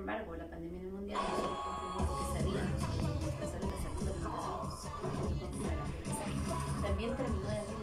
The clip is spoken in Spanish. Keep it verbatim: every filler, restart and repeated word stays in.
embargo, la pandemia mundial nosotros confirmó lo que sabíamos, que la salud, la salud, la educación, también terminó de